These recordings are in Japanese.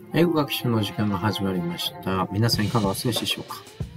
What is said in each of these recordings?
英語学習の時間が始まりました。皆さんいかがお過ごしでしょうか？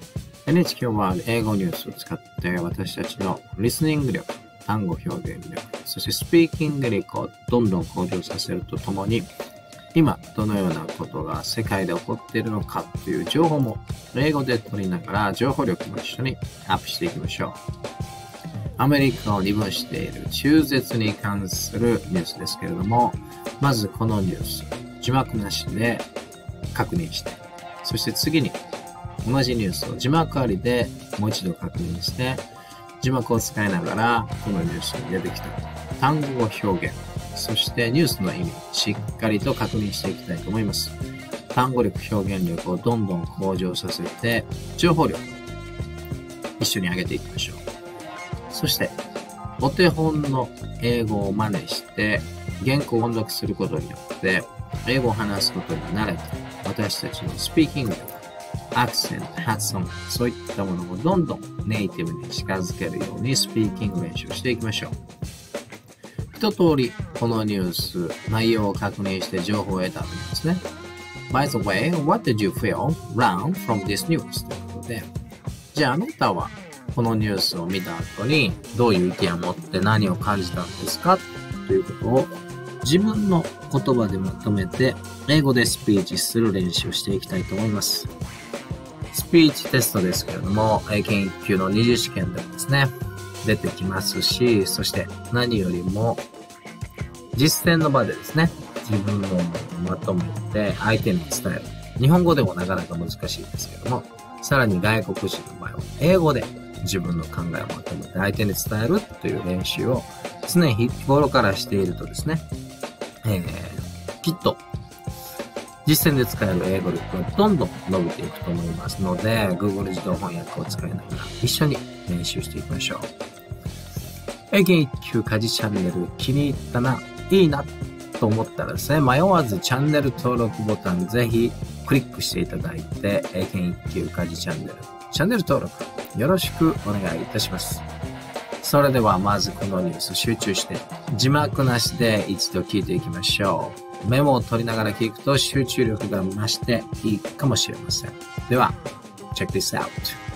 NHK は英語ニュースを使って私たちのリスニング力、単語表現力、そしてスピーキング力をどんどん向上させるとともに、今どのようなことが世界で起こっているのかという情報も英語で取りながら情報力も一緒にアップしていきましょう。アメリカを二分している中絶に関するニュースですけれども、まずこのニュース、字幕なしで確認して、そして次に同じニュースを字幕ありでもう一度確認して、字幕を使いながらこのニュースに出てきた単語を表現、そしてニュースの意味、しっかりと確認していきたいと思います。単語力、表現力をどんどん向上させて、情報力一緒に上げていきましょう。そしてお手本の英語を真似して原稿を音読することによって英語を話すことに慣れて、私たちのスピーキング力、アクセント、発音、そういったものをどんどんネイティブに近づけるようにスピーキング練習していきましょう。一通りこのニュース、内容を確認して情報を得た後にですね。By the way, what did you feel round from this news? ということで、じゃああなたはこのニュースを見た後にどういう意見を持って何を感じたんですかということを自分の言葉でまとめて英語でスピーチする練習をしていきたいと思います。スピーチテストですけれども、英検1級の二次試験でもですね、出てきますし、そして何よりも実践の場でですね、自分の思いをまとめて相手に伝える。日本語でもなかなか難しいですけれども、さらに外国人の場合は英語で自分の考えをまとめて相手に伝えるという練習を常に日頃からしているとですね、きっと実践で使える英語力がどんどん伸びていくと思いますので、Google 自動翻訳を使いながら一緒に練習していきましょう。英検1級家事チャンネル気に入ったな、いいなと思ったらですね、迷わずチャンネル登録ボタンぜひクリックしていただいて、英検1級家事チャンネル登録よろしくお願いいたします。それではまずこのニュース集中して字幕なしで一度聞いていきましょう。メモを取りながら聞くと集中力が増していいかもしれません。では、check this out.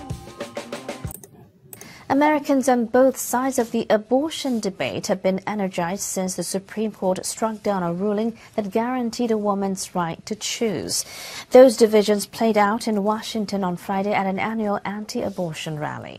Americans on both sides of the abortion debate have been energized since the Supreme Court struck down a ruling that guaranteed a woman's right to choose. Those divisions played out in Washington on Friday at an annual anti-abortion rally.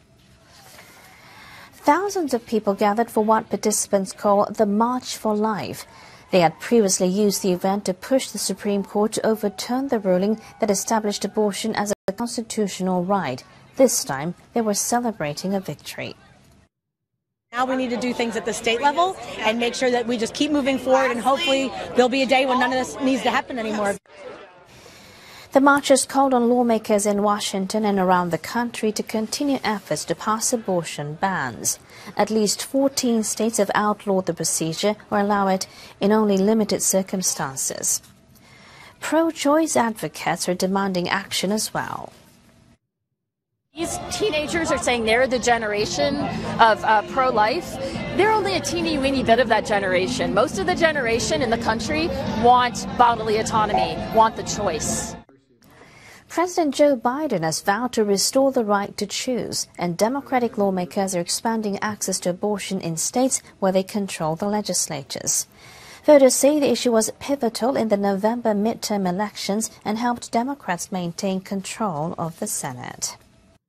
Thousands of people gathered for what participants call the March for Life. They had previously used the event to push the Supreme Court to overturn the ruling that established abortion as a constitutional right. This time, they were celebrating a victory. Now we need to do things at the state level and make sure that we just keep moving forward, and hopefully there'll be a day when none of this needs to happen anymore. The marchers called on lawmakers in Washington and around the country to continue efforts to pass abortion bans. At least 14 states have outlawed the procedure or allow it in only limited circumstances. Pro-choice advocates are demanding action as well. These teenagers are saying they're the generation of pro-life. They're only a teeny-weeny bit of that generation. Most of the generation in the country want bodily autonomy, want the choice. President Joe Biden has vowed to restore the right to choose, and Democratic lawmakers are expanding access to abortion in states where they control the legislatures. Voters say the issue was pivotal in the November midterm elections and helped Democrats maintain control of the Senate.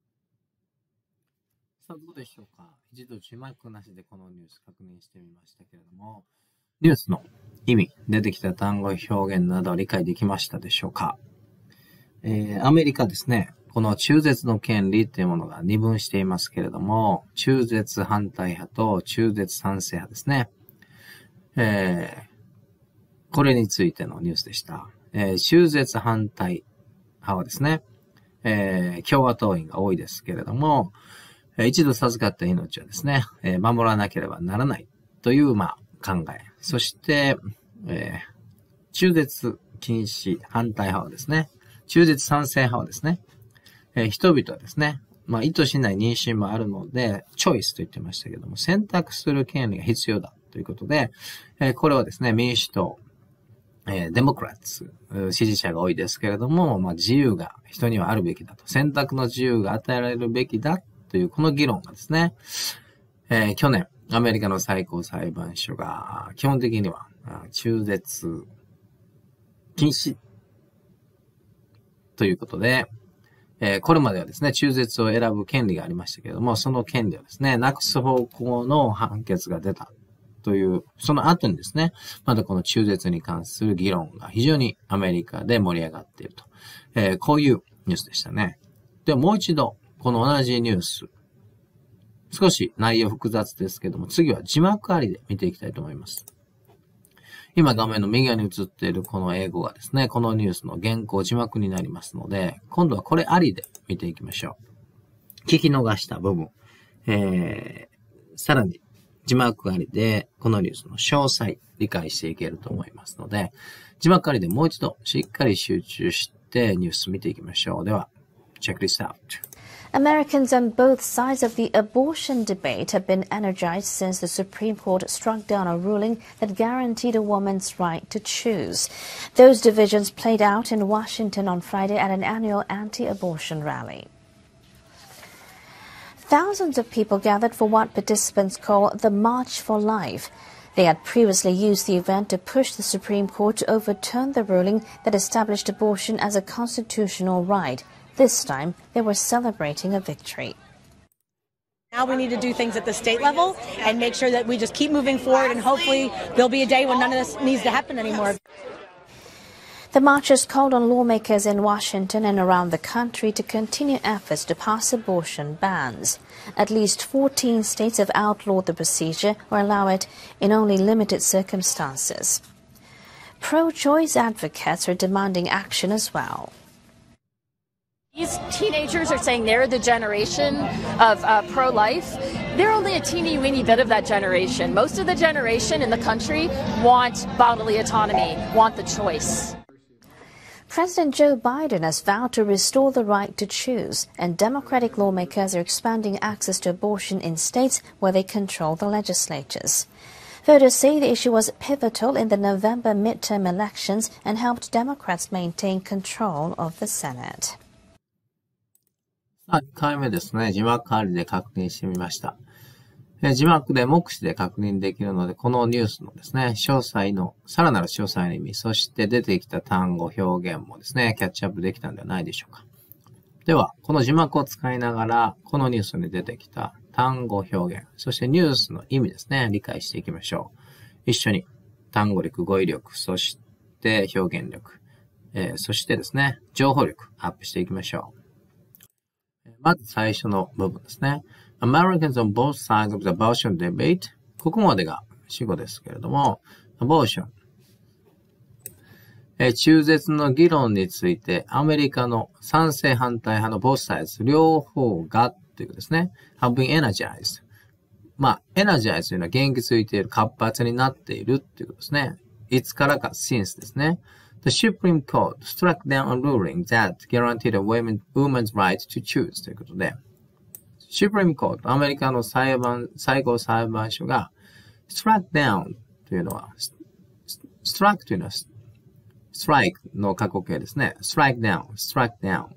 さあどうでしょうか。一度字幕なしでこのニュース確認してみましたけれども、ニュースの意味、出てきた単語、表現など理解できましたでしょうか。アメリカですね、この中絶の権利というものが二分していますけれども、中絶反対派と中絶賛成派ですね。これについてのニュースでした。中絶反対派はですね、共和党員が多いですけれども、一度授かった命はですね、守らなければならないという、考え。そして、中絶禁止反対派はですね、中絶賛成派はですね、人々はですね、意図しない妊娠もあるので、チョイスと言ってましたけども、選択する権利が必要だということで、これはですね、民主党、 デモクラッツ、支持者が多いですけれども、自由が人にはあるべきだと。選択の自由が与えられるべきだというこの議論がですね、去年、アメリカの最高裁判所が基本的には中絶禁止ということで、これまではですね、中絶を選ぶ権利がありましたけれども、その権利をですね、なくす方向の判決が出たという、その後にですね、まだこの中絶に関する議論が非常にアメリカで盛り上がっていると。こういうニュースでしたね。ではもう一度、この同じニュース、少し内容複雑ですけども、次は字幕ありで見ていきたいと思います。今画面の右側に映っているこの英語がですね、このニュースの原稿字幕になりますので、今度はこれありで見ていきましょう。聞き逃した部分、さらに字幕ありでこのニュースの詳細理解していけると思いますので、字幕ありでもう一度しっかり集中してニュース見ていきましょう。では、check this out. Americans on both sides of the abortion debate have been energized since the Supreme Court struck down a ruling that guaranteed a woman's right to choose. Those divisions played out in Washington on Friday at an annual anti-abortion rally. Thousands of people gathered for what participants call the March for Life. They had previously used the event to push the Supreme Court to overturn the ruling that established abortion as a constitutional right. This time, they were celebrating a victory. Now we need to do things at the state level and make sure that we just keep moving forward, and hopefully there'll be a day when none of this needs to happen anymore. The marchers called on lawmakers in Washington and around the country to continue efforts to pass abortion bans. At least 14 states have outlawed the procedure or allow it in only limited circumstances. Pro-choice advocates are demanding action as well. These teenagers are saying they're the generation of pro-life. They're only a teeny weeny bit of that generation. Most of the generation in the country want bodily autonomy, want the choice. President Joe Biden has vowed to restore the right to choose, and Democratic lawmakers are expanding access to abortion in states where they control the legislatures. Voters say the issue was pivotal in the November midterm elections and helped Democrats maintain control of the Senate. 1回目ですね。字幕ありで確認してみました。字幕で目視で確認できるので、このニュースのですね、さらなる詳細の意味、そして出てきた単語、表現もですね、キャッチアップできたんではないでしょうか。では、この字幕を使いながら、このニュースに出てきた単語、表現、そしてニュースの意味ですね、理解していきましょう。一緒に単語力、語彙力、そして表現力、そしてですね、情報力アップしていきましょう。まず最初の部分ですね。Americans on both sides of the abortion debate. ここまでが主語ですけれども、abortion。中絶の議論について、アメリカの賛成反対派の both sides 両方がということですね。have been energized。energize というのは元気づいている、活発になっているということですね。いつからか since ですね。The Supreme Court struck down a ruling that guaranteed a woman's right to choose ということで、Supreme Court、アメリカの最高裁判所が struck down というのは、struck というのは strike の過去形ですね。strike down。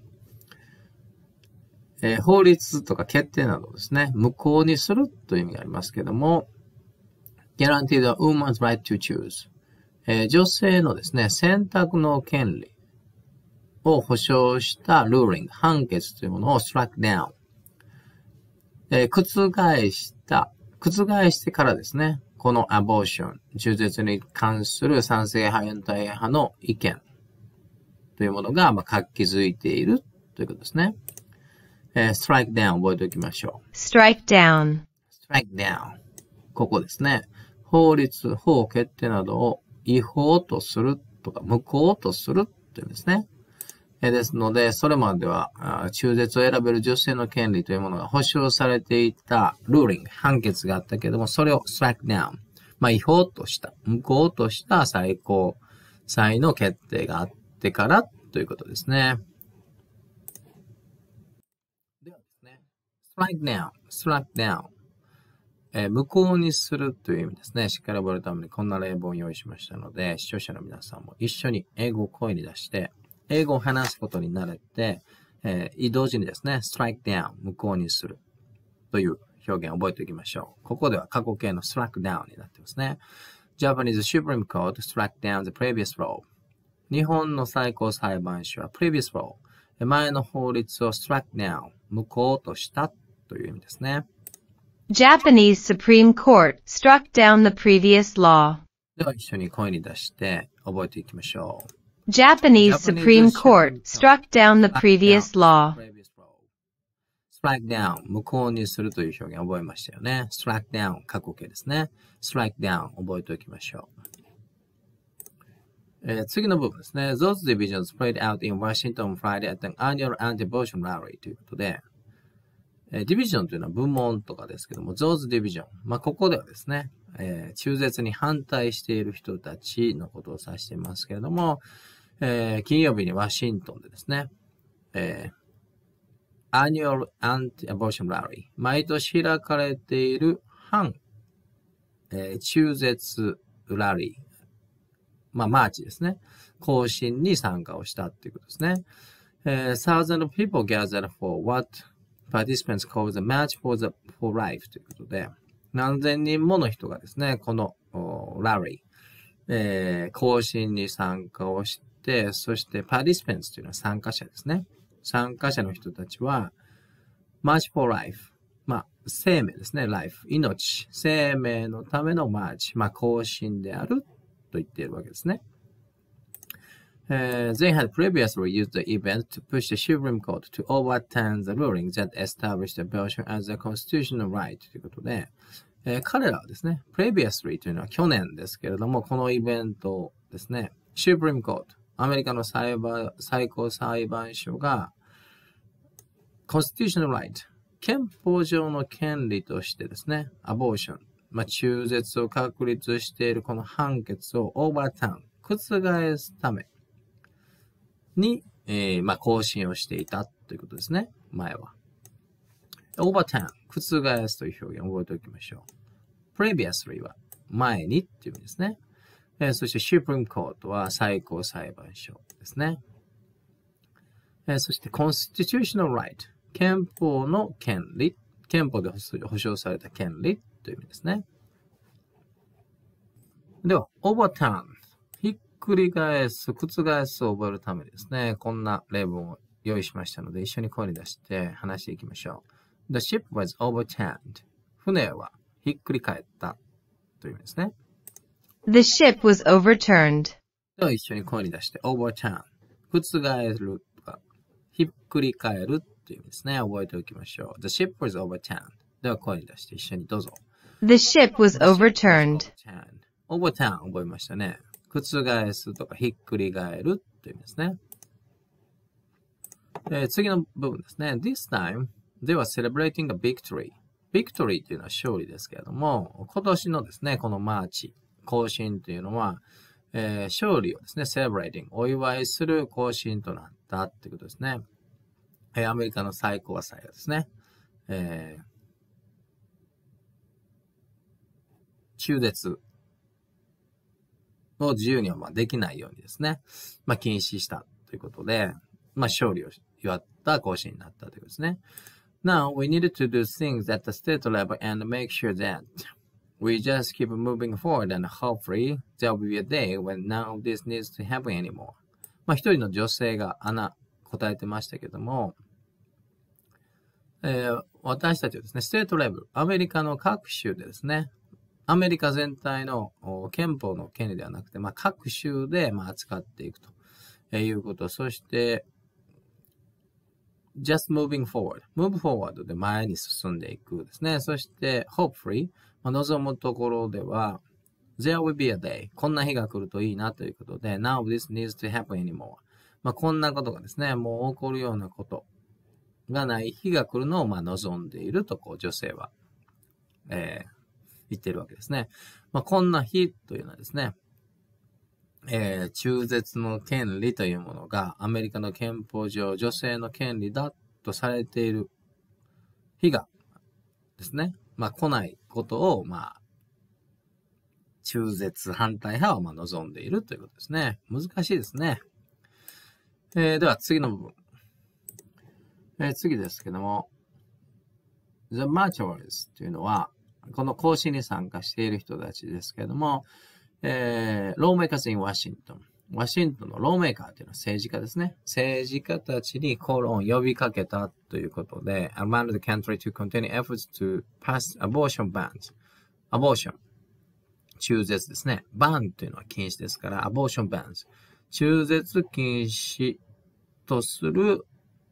法律とか決定などですね、無効にするという意味がありますけども、guaranteed a woman's right to choose。女性のですね、選択の権利を保障したルーリング、判決というものを struck down。覆してからですね、この abortion、中絶に関する賛成派、反対派の意見というものが、活気づいているということですね。strike down 覚えておきましょう。 strike down。 ここですね。法律、法決定などを違法とするとか無効とするというんですね。ですので、それまでは中絶を選べる女性の権利というものが保障されていたルーリング、判決があったけれども、それを strike down。違法とした、無効とした最高裁の決定があってからということですね。ではですね、strike down。 無効にするという意味ですね。しっかり覚えるためにこんな例文を用意しましたので、視聴者の皆さんも一緒に英語を声に出して、英語を話すことに慣れて、同時にですね、strike down、無効にするという表現を覚えておきましょう。ここでは過去形の struck down になってますね。Japanese Supreme Court struck down the previous law。日本の最高裁判所は previous law。前の法律を struck down、無効としたという意味ですね。 Japanese Supreme Court struck down the previous law. では一緒に声に出して覚えていきましょう。 Japanese Supreme Court struck down the previous law. strike down、無効にするという表現覚えましたよね。strike down、過去形ですね。strike down、覚えておきましょう。次の部分ですね。Those divisions played out in Washington Friday at an annual anti-abortion rally ということで、ディビジョンというのは部門とかですけども、those division。ここではですね、中絶に反対している人たちのことを指していますけれども、金曜日にワシントンでですね、Annual Anti-Abortion Rally。毎年開かれている反、中絶ラリー。マーチですね。行進に参加をしたっていうことですね。Thousands of people gathered for what participants call the March for Life ということで、何千人もの人がですね、このラリー、行進に参加をして、そして participants というのは参加者ですね。参加者の人たちは、March for Life。生命ですね。life。命。生命のためのマーチ。行進であると言っているわけですね。They had previously used the event to push the Supreme Court to overturn the ruling that established abortion as a constitutional right ということで、彼らはですね、previously というのは去年ですけれども、このイベントをですね、Supreme Court、アメリカの最高裁判所が、constitutional right、憲法上の権利としてですね、abortion、中絶を確立しているこの判決を overturn、覆すために、更新をしていたということですね、前は。overturn、覆すという表現を覚えておきましょう。previously は前にっていう意味ですね。そして Supreme Court は最高裁判所ですね。そして Constitutional Right、憲法の権利、憲法で保障された権利という意味ですね。では、overturn、ひっくり返す、覆すを覚えるためにですね、こんな例文を用意しましたので、一緒に声に出して話していきましょう。The ship was overturned。船はひっくり返ったという意味ですね。 The ship was overturned. では一緒に声に出して overturn。覆るとか、ひっくり返るという意味ですね。覚えておきましょう。The ship was overturned。では声に出して一緒にどうぞ。 The ship was overturned. overturn 覚えましたね。覆すとかひっくり返るという意味ですね。次の部分ですね。This time, they were celebrating a victory。victory というのは勝利ですけれども、今年のですね、このマーチ。行進というのは、勝利をですね、celebrating、お祝いする行進となったっていうことですね。アメリカの最高裁がですね、中絶を自由にはできないようにですね、禁止したということで、勝利を祝った行進になったということですね。Now, we needed to do things at the state level and make sure that we just keep moving forward and hopefully there will be a day when none of this needs to happen anymore. 一人の女性が答えてましたけども、私たちはですね、ステートレベル、アメリカの各州でですね、アメリカ全体の憲法の権利ではなくて、各州で扱っていくということ、そして、just moving forward, move forward で前に進んでいくですね。そして、hopefully、望むところでは、there will be a day. こんな日が来るといいなということで、now this needs to happen anymore. こんなことがですね、もう起こるようなことがない日が来るのを望んでいると、女性は、言っているわけですね。こんな日というのはですね、中絶の権利というものがアメリカの憲法上女性の権利だとされている日がですね、来ないことを、中絶反対派は望んでいるということですね。難しいですね。では次の部分。次ですけども、The Marchers というのは、この行進に参加している人たちですけれども、Lawmakers in Washington。ワシントンのローメーカーというのは政治家ですね。政治家たちにコロン呼びかけたということで、Among the country to continue efforts to pass abortion bans. Abortion。中絶ですね。ban というのは禁止ですから、abortion bans。中絶禁止とする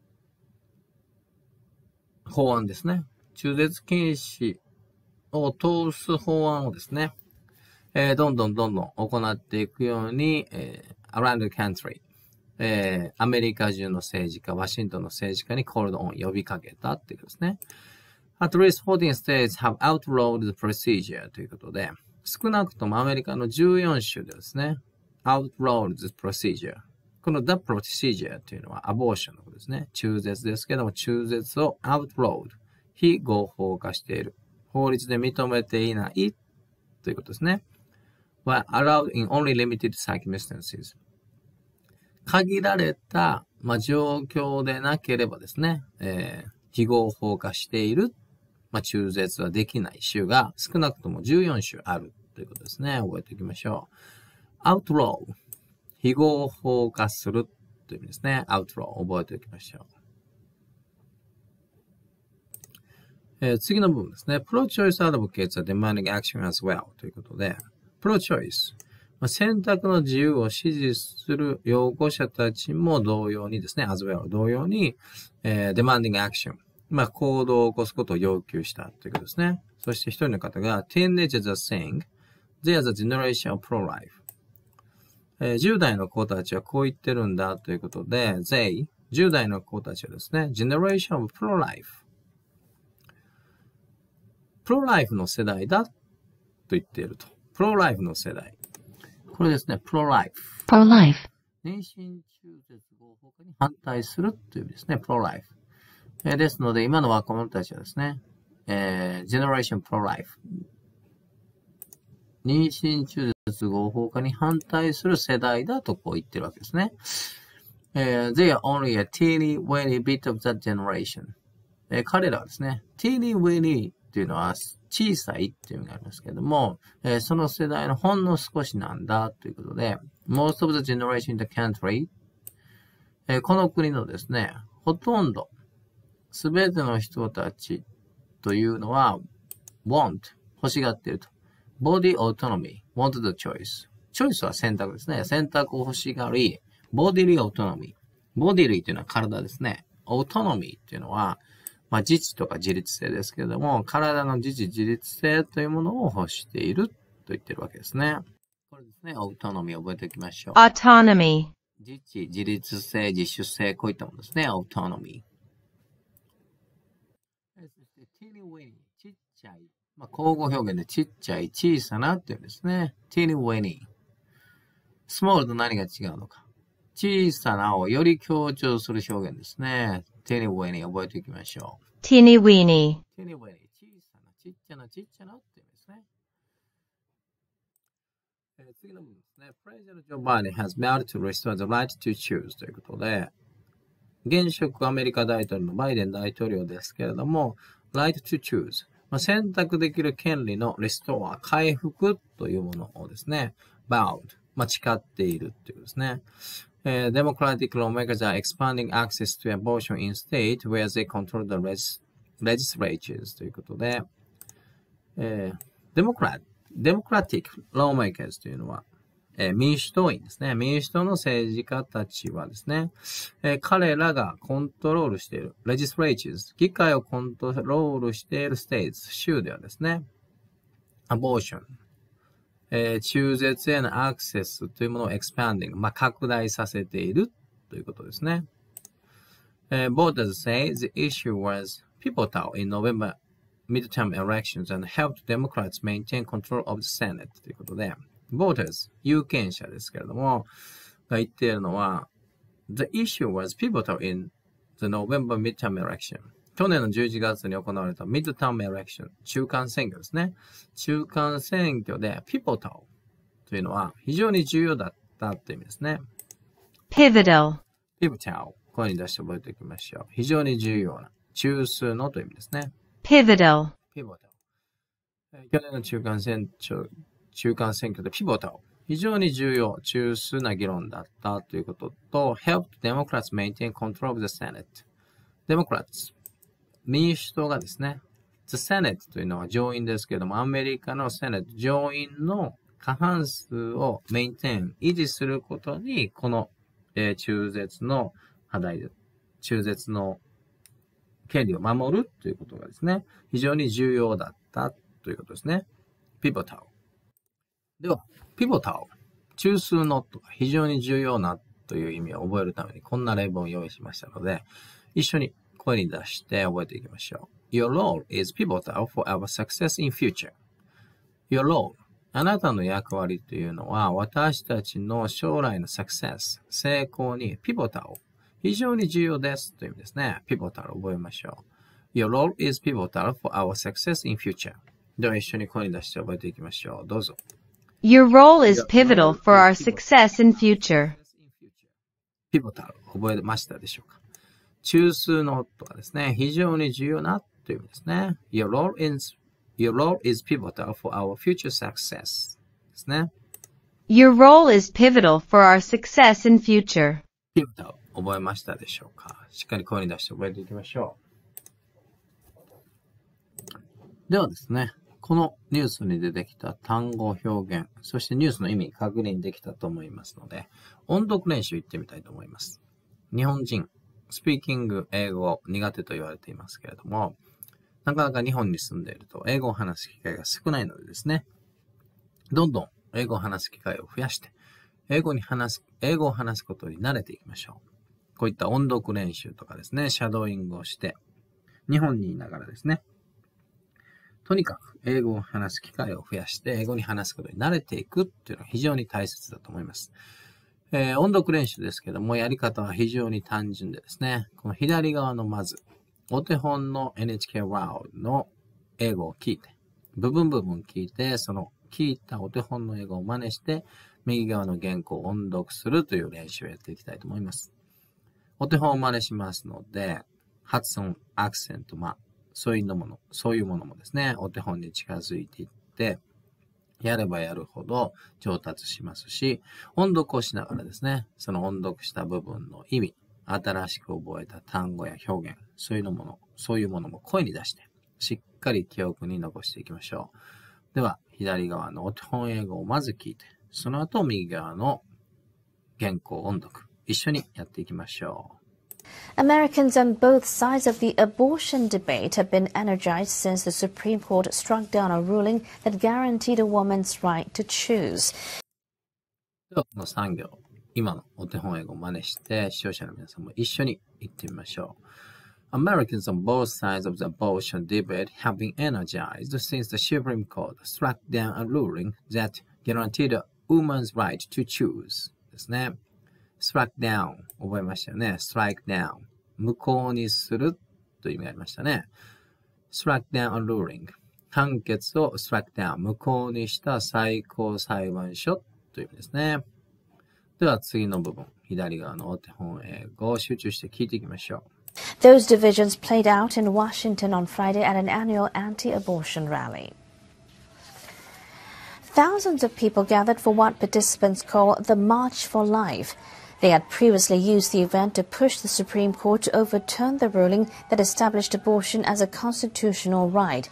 法案ですね。中絶禁止を通す法案をですね、どんどん行っていくように、around the country、アメリカ中の政治家、ワシントンの政治家にcalled on呼びかけたっていうことですね。At least 14 states have outlawed the procedure ということで、少なくともアメリカの14州でですね、outlawed the procedure。この the procedure というのは abortion のことですね。中絶ですけども、中絶を outlawed、非合法化している。法律で認めていないということですね。は allowed in only limited circumstances。限られた、状況でなければですね、非合法化している、中絶はできない州が少なくとも14州あるということですね。覚えておきましょう。outlaw。非合法化するという意味ですね。outlaw。覚えておきましょう。次の部分ですね。pro-choice advocates are demanding action as well ということで、pro-choice、選択の自由を支持する擁護者たちも同様にですね、as well 同様に、demanding action、行動を起こすことを要求したということですね。そして一人の方が teenagers are saying there's a generation of pro-life、10代の子たちはこう言ってるんだということで、10代の子たちはですね、generation of pro-life、プロライフの世代だと言っていると。プロライフの世代。これですね、プロライフ。 pro-life。 妊娠中絶合法化に反対するという意味ですね、プロライフ。ですので、今の若者たちはですね、generation pro-life。妊娠中絶合法化に反対する世代だとこう言ってるわけですね。They are only a teeny weeny bit of that generation。彼らはですね、teeny weenyっていうのは小さいっていう意味がありますけれども、その世代のほんの少しなんだということで、most of the generation in the country、この国のですね、ほとんど、すべての人たちというのは、want、欲しがっていると。body autonomy、want the choice。チョイスは選択ですね。選択を欲しがり、bodily autonomy。bodily というのは体ですね。autonomy というのは、自治とか自立性ですけれども、体の自治自立性というものを欲していると言っているわけですね。これですね、autonomy覚えておきましょう。 autonomy。 自治、自立性、自主性、こういったものですね、autonomy。そして、teeny weeny、ちっちゃい。口語表現でちっちゃい、小さなっていうんですね。teeny weeny。small と何が違うのか。小さなをより強調する表現ですね。teeny weeny 覚えておきましょう。 teeny weeny。 teeny weeny 小さな、ちっちゃな、ちっちゃなっていうんですね。次の部分ですね。President Joe Biden has vowed to restore the right to choose ということで、現職アメリカ大統領のバイデン大統領ですけれども、right to choose、選択できる権利の restore、回復というものをですね、vowed、誓っているということですね。Democratic lawmakers are expanding access to abortion in states where they control the legislatures ということで、Democratic lawmakers というのは、民主党員ですね。民主党の政治家たちはですね、彼らがコントロールしている legislatures、議会をコントロールしている states、州ではですね、abortion、中絶へのアクセスというものを expanding、拡大させているということですね。Voters say the issue was pivotal in November midterm elections and helped Democrats maintain control of the Senate ということで、voters、有権者ですけれども、が言っているのは、the issue was pivotal in the November midterm election。 去年の11月に行われたミッドタームエレクション、中間選挙ですね。中間選挙でピボタルというのは非常に重要だったという意味ですね。 pivotal, ピボタル、声に出して覚えておきましょう。非常に重要な、中枢のという意味ですね。 pivotal, ピボタル。去年の中間選挙でピボタル。非常に重要、中枢な議論だったということと、helped Democrats maintain control of the Senate. Democrats、民主党がですね、the Senate というのは上院ですけれども、アメリカの Senate 上院の過半数をmaintain、維持することに、この、中絶の課題で、中絶の権利を守るということがですね、非常に重要だったということですね。pivotal。では、ピボタル、中枢のとか非常に重要なという意味を覚えるためにこんな例文を用意しましたので、一緒に声に出して覚えていきましょう。Your role is pivotal for our success in future. Your role、あなたの役割というのは私たちの将来の success、成功にピボタル、非常に重要ですという意味ですね。ピボタル覚えましょう。Your role is pivotal for our success in future. では一緒に声に出して覚えていきましょう。どうぞ。 Your role is pivotal for our success in future. ピボタル、覚えましたでしょうか？中枢のとかですね、非常に重要なという意味ですね。Your role is pivotal for our future success ですね。 Your role is pivotal for our success in future. ピボタル、覚えましたでしょうか？しっかり声に出して覚えていきましょう。ではですね、このニュースに出てきた単語表現、そしてニュースの意味確認できたと思いますので、音読練習行ってみたいと思います。日本人、スピーキング、英語苦手と言われていますけれども、なかなか日本に住んでいると英語を話す機会が少ないのでですね、どんどん英語を話す機会を増やして、英語を話すことに慣れていきましょう。こういった音読練習とかですね、シャドーイングをして、日本にいながらですね、とにかく英語を話す機会を増やして英語に話すことに慣れていくっていうのは非常に大切だと思います。音読練習ですけどもやり方は非常に単純でですね、この左側のまずお手本の NHK Wow の英語を聞いて、部分聞いて、その聞いたお手本の英語を真似して右側の原稿を音読するという練習をやっていきたいと思います。お手本を真似しますので、発音、アクセント、そういうものもですね、お手本に近づいていって、やればやるほど上達しますし、音読をしながらですね、その音読した部分の意味、新しく覚えた単語や表現、そういうものも声に出して、しっかり記憶に残していきましょう。では、左側のお手本英語をまず聞いて、その後右側の原稿音読、一緒にやっていきましょう。 Americans on both sides of the abortion debate have been energized since the Supreme Court struck down a ruling that guaranteed a woman's right to choose. では、この3行、今のお手本英語を真似して、視聴者の皆さんも一緒に言ってみましょう。Americans on both sides of the abortion debate have been energized since the Supreme Court struck down a ruling that guaranteed a woman's right to choose. ですね。struck down 覚えましたよね。strike down 無効にするという意味がありましたね。struck down a ruling 判決を struck down 無効にした最高裁判所という意味ですね。では次の部分、左側のお手本英語を集中して聞いていきましょう。 Those divisions played out in Washington on Friday at an annual anti-abortion rally. Thousands of people gathered for what participants call the March for Life. They had previously used the event to push the Supreme Court to overturn the ruling that established abortion as a constitutional right.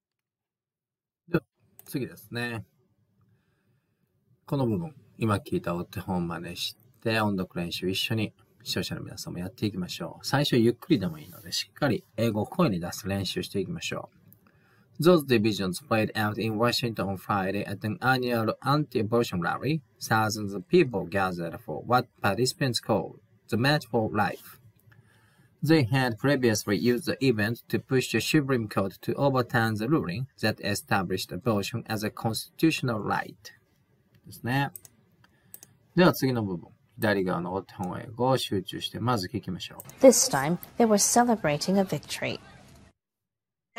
次ですね。この部分、今聞いたお手本を真似して音読練習一緒に視聴者の皆さんもやっていきましょう。最初ゆっくりでもいいのでしっかり英語を声に出す練習していきましょう。Those divisions played out in Washington on Friday at an annual anti-abortion rally. Thousands of people gathered for what participants called the March for Life. They had previously used the event to push the Supreme Court to overturn the ruling that established abortion as a constitutional right. ですね。では次の部分、左側のお手本英語を集中してまず聞きましょう。 This time, they were celebrating a victory.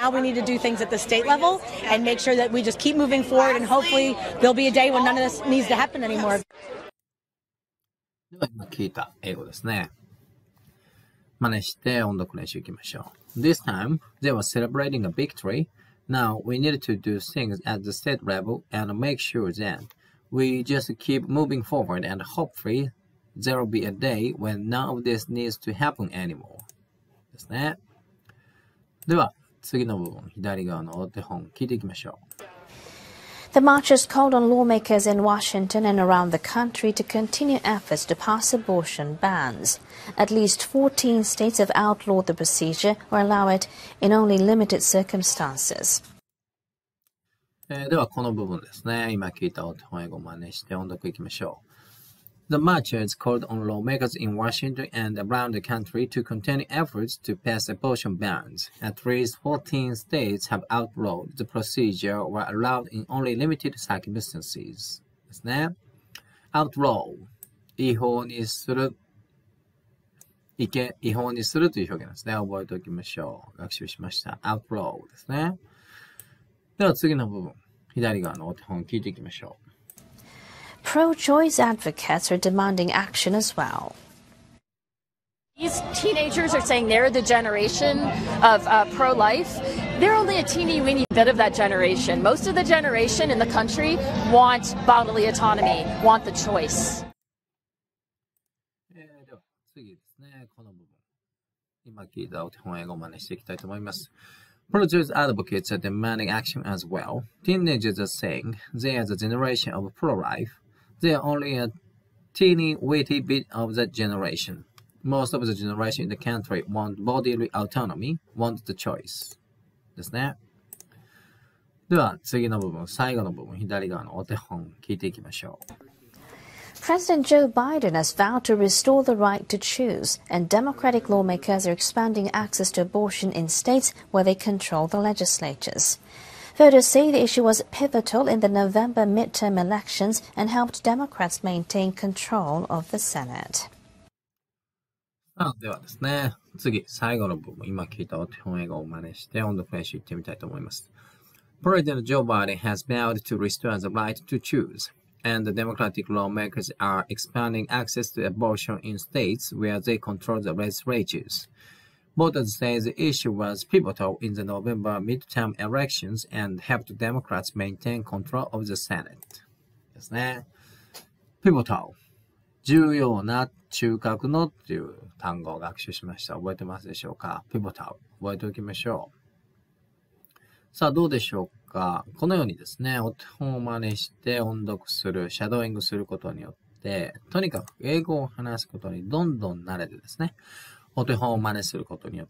Now we need to do things at the state level and make sure that we just keep moving forward and hopefully there'll be a day when none of this needs to happen anymore. では今聞いた英語ですね。真似して音読練習いきましょう。This time, they were celebrating a victory. Now we need to do things at the state level and make sure that we just keep moving forward and hopefully there will be a day when none of this needs to happen anymore. ですね。では、次の部分、左側のお手本、聞いていきましょう。 The marchers called on lawmakers in Washington and around the country to continue efforts to pass abortion bans. At least 14 states have outlawed the procedure or allow it in only limited circumstances. では、この部分ですね。今聞いたお手本英語を真似して音読いきましょう。The marchers called on lawmakers in Washington and around the country to continue efforts to pass abortion bans. At least 14 states have outlawed the procedure or allowed in only limited circumstances. ですね。outlaw 違法にする違法にするという表現ですね。覚えておきましょう。学習しました。outlaw ですね。では次の部分、左側のお手本聞いていきましょう。 Pro-choice advocates are demanding action as well. These teenagers are saying they're the generation of pro-life. They're only a teeny weeny bit of that generation. Most of the generation in the country want bodily autonomy, want the choice. では次ですね。この部分。今聞いたお手本英語を真似していきたいと思います。Pro-choice advocates are demanding action as well. Teenagers are saying they are the generation of pro-life. They are only a teeny weeny bit of that generation. Most of the generation in the country want bodily autonomy, want the choice. ですね。では次の部分、最後の部分、左側のお手本聞いていきましょう。 President Joe Biden has vowed to restore the right to choose, and Democratic lawmakers are expanding access to abortion in states where they control the legislatures. Voters say the issue was pivotal in the November midterm elections and helped Democrats maintain control of the Senate. ではですね、次、最後の部分、今聞いたお手本英語を真似して音読練習いってみたいと思います。President Joe Biden has vowed to restore the right to choose, and the Democratic lawmakers are expanding access to abortion in states where they control the legislatures. Voters say the issue was pivotal in the November midterm elections and helped Democrats maintain control of the Senate. ですね。pivotal 重要な中核のっていう単語を学習しました。覚えてますでしょうか？ pivotal 覚えておきましょう。さあどうでしょうか？このようにですね、お手本を真似して音読する、シャドーイングすることによって、とにかく英語を話すことにどんどん慣れてですね、お手本を真似することによって、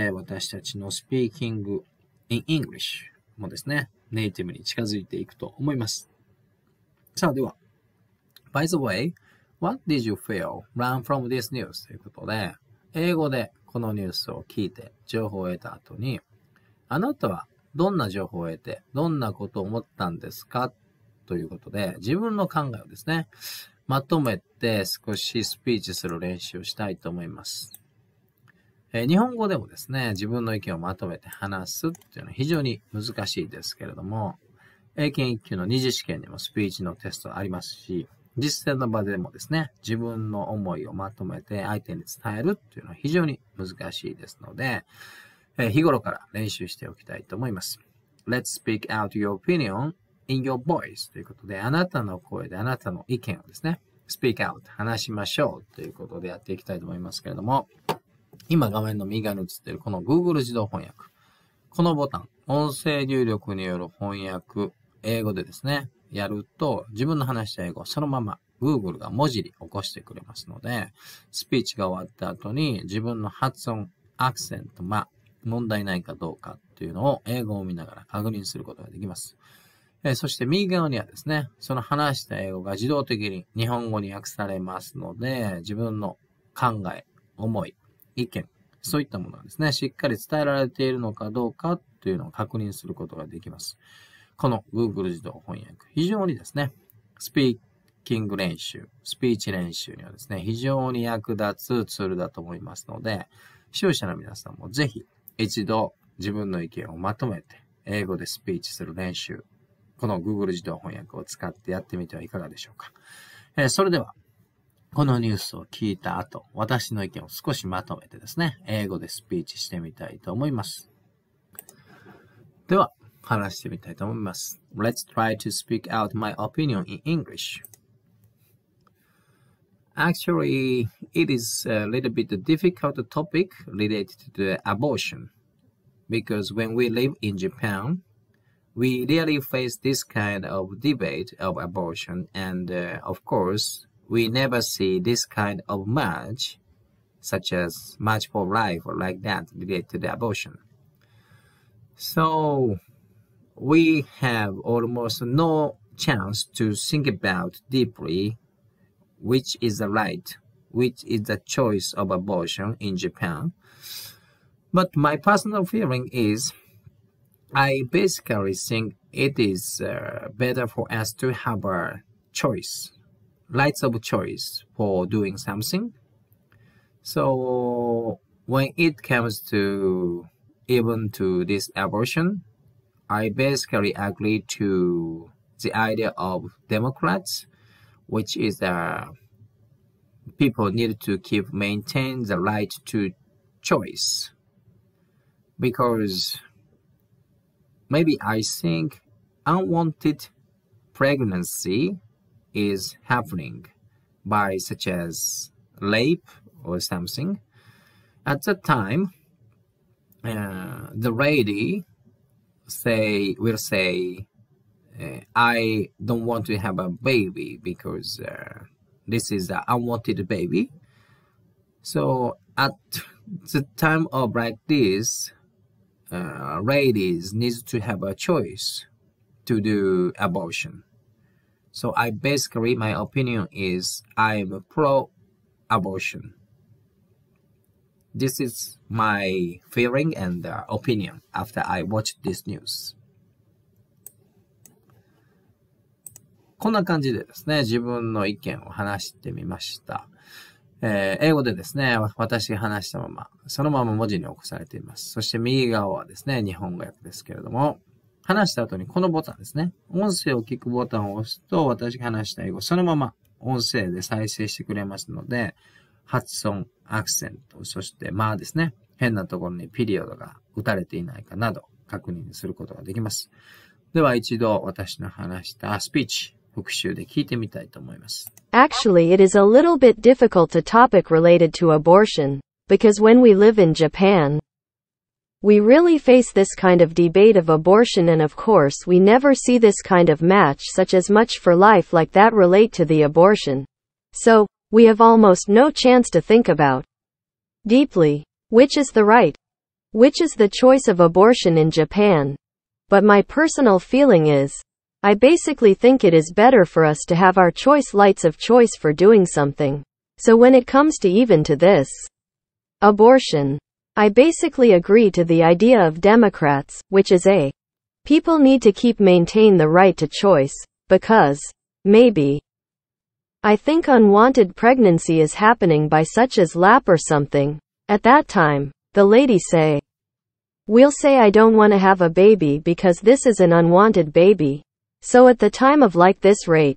私たちの Speaking in English もですね、ネイティブに近づいていくと思います。さあでは、By the way, what did you feel learn from this news? ということで、英語でこのニュースを聞いて情報を得た後に、あなたはどんな情報を得て、どんなことを思ったんですかということで、自分の考えをですね、まとめて少しスピーチする練習をしたいと思います。日本語でもですね、自分の意見をまとめて話すっていうのは非常に難しいですけれども、英検1級の二次試験にもスピーチのテストありますし、実践の場でもですね、自分の思いをまとめて相手に伝えるっていうのは非常に難しいですので、日頃から練習しておきたいと思います。Let's speak out your opinion in your voice ということで、あなたの声であなたの意見をですね、speak out 話しましょうということでやっていきたいと思いますけれども、今画面の右側に映っているこの Google 自動翻訳。このボタン、音声入力による翻訳、英語でですね、やると自分の話した英語をそのまま Google が文字に起こしてくれますので、スピーチが終わった後に自分の発音、アクセント、問題ないかどうかっていうのを英語を見ながら確認することができます。そして右側にはですね、その話した英語が自動的に日本語に訳されますので、自分の考え、思い、意見、そういったものはですね、しっかり伝えられているのかどうかというのを確認することができます。この Google 自動翻訳、非常にですね、スピーキング練習、スピーチ練習にはですね、非常に役立つツールだと思いますので、視聴者の皆さんもぜひ一度自分の意見をまとめて英語でスピーチする練習。この Google 自動翻訳を使ってやってみてはいかがでしょうか。それでは、このニュースを聞いた後、私の意見を少しまとめてですね、英語でスピーチしてみたいと思います。では、話してみたいと思います。Let's try to speak out my opinion in English. Actually, it is a little bit difficult topic related to the abortion. Because when we live in Japan, we really face this kind of debate of abortion. And of course, we never see this kind of march, such as March for Life or like that, related to the abortion. So, we have almost no chance to think about deeply which is the right, which is the choice of abortion in Japan. But my personal feeling is, I basically think it is better for us to have a choice, rights of choice for doing something. So when it comes to even to this abortion, I basically agree to the idea of Democrats, which is people need to maintain the right to choice. Because maybe I think unwanted pregnancy is happening by such as rape or something. At that time, the lady will say, I don't want to have a baby because this is an unwanted baby. So at the time of like this, ladies need to have a choice to do abortion. So I basically, my opinion is I'm pro-abortion. This is my feeling and opinion after I watched this news. こんな感じでですね、自分の意見を話してみました。英語でですね、私が話したまま、そのまま文字に起こされています。そして右側はですね、日本語訳ですけれども、話した後にこのボタンですね、音声を聞くボタンを押すと、私が話した英語、そのまま音声で再生してくれますので、発音、アクセント、そしてですね、変なところにピリオドが打たれていないかなど確認することができます。では一度私の話したスピーチ、復習で聞いてみたいと思います。 Actually, it is a little bit difficult to topic related to abortion, because when we live in Japan, we really face this kind of debate of abortion, and of course we never see this kind of match such as Much for Life like that relate to the abortion. So, we have almost no chance to think about deeply, which is the right, which is the choice of abortion in Japan. But my personal feeling is, I basically think it is better for us to have our choice lights of choice for doing something. So when it comes to even to this abortion, I basically agree to the idea of Democrats, which is people need to maintain the right to choice, because, maybe, I think unwanted pregnancy is happening by such as lap or something. At that time, the lady say, we'll say I don't want to have a baby because this is an unwanted baby. So at the time of like this rate,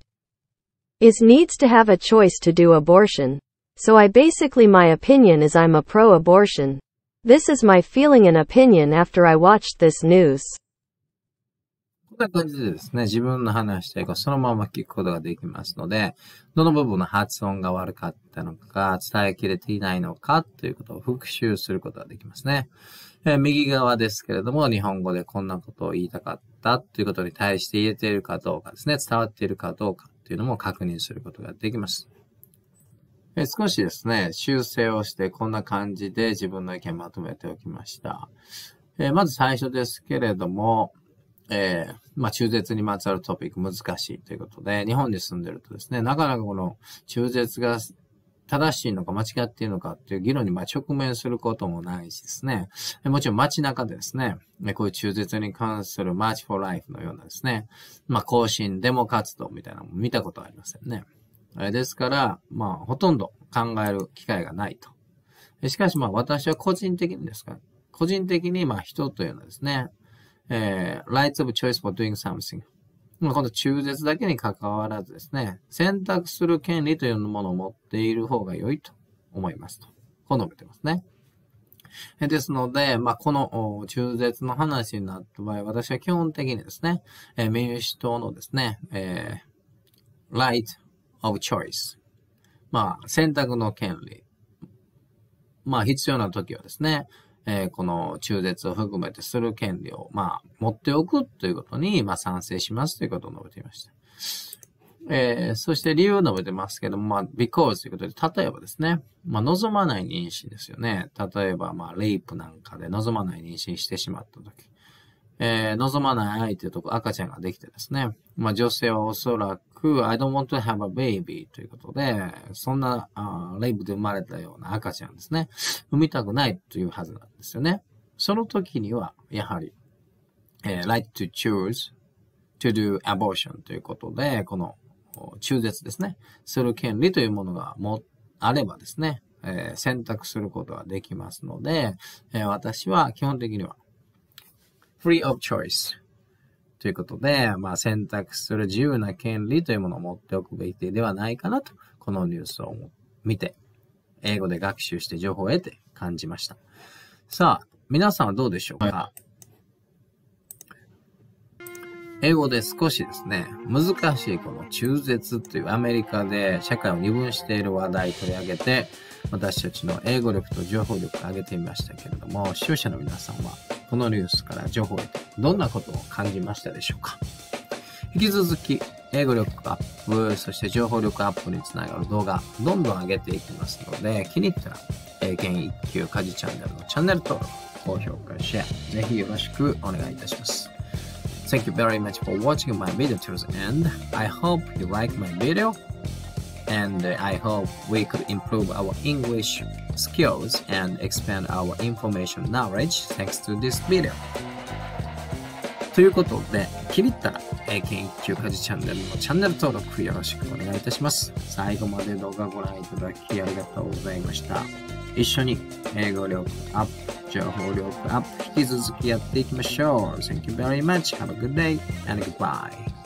is needs to have a choice to do abortion. So I basically my opinion is I'm a pro-abortion. This is my feeling and opinion after I watched this news. こんな感じでですね、自分の話したいことそのまま聞くことができますので、どの部分の発音が悪かったのか、伝えきれていないのかということを復習することができますね。右側ですけれども、日本語でこんなことを言いたかったということに対して言えているかどうかですね、伝わっているかどうかというのも確認することができます。少しですね、修正をしてこんな感じで自分の意見をまとめておきました。まず最初ですけれども、中絶にまつわるトピック難しいということで、日本に住んでるとですね、なかなかこの中絶が正しいのか間違っているのかっていう議論に直面することもないしですね。もちろん街中でですね、こういう中絶に関する March for Life のようなですね、行進、デモ活動みたいなのも見たことありませんね。ですから、ほとんど考える機会がないと。しかし私は個人的にですか、 個人的に、人というのはですね、rights of choice for doing something。この中絶だけに関わらずですね、選択する権利というものを持っている方が良いと思いますと。こう述べてますね。ですので、この中絶の話になった場合、私は基本的にですね、民主党のですね、right of choice。選択の権利。必要な時はですね、この中絶を含めてする権利を、持っておくということに、賛成しますということを述べていました。そして理由を述べてますけども、because ということで、例えばですね、望まない妊娠ですよね。例えば、レイプなんかで望まない妊娠してしまったとき、望まない相手と赤ちゃんができてですね、女性はおそらく、I don't want to have a baby ということで、そんな、レイプで生まれたような赤ちゃんですね、産みたくないというはずなんですよね。その時には、やはり、right to choose to do abortion ということで、この、中絶ですね。する権利というものがあればですね、選択することができますので、私は基本的には free of choice ということで、選択する自由な権利というものを持っておくべきではないかなと、このニュースを見て、英語で学習して情報を得て感じました。さあ、皆さんはどうでしょうか？英語で少しですね、難しいこの中絶というアメリカで社会を二分している話題を取り上げて、私たちの英語力と情報力を上げてみましたけれども、視聴者の皆さんはこのニュースから情報を得てどんなことを感じましたでしょうか？引き続き英語力アップ、そして情報力アップにつながる動画、どんどん上げていきますので、気に入ったら英検1級家事チャンネルのチャンネル登録、高評価、シェア、ぜひよろしくお願いいたします。Thank you very much for watching my video to the end. I hope you like my video and I hope we could improve our English skills and expand our information knowledge thanks to this video. ということで、気に入ったら英検1級家事チャンネルのチャンネル登録よろしくお願いいたします。最後まで動画をご覧いただきありがとうございました。一緒に英語力アップ、情報力アップ、引き続きやっていきましょう。Thank you very much. Have a good day and goodbye.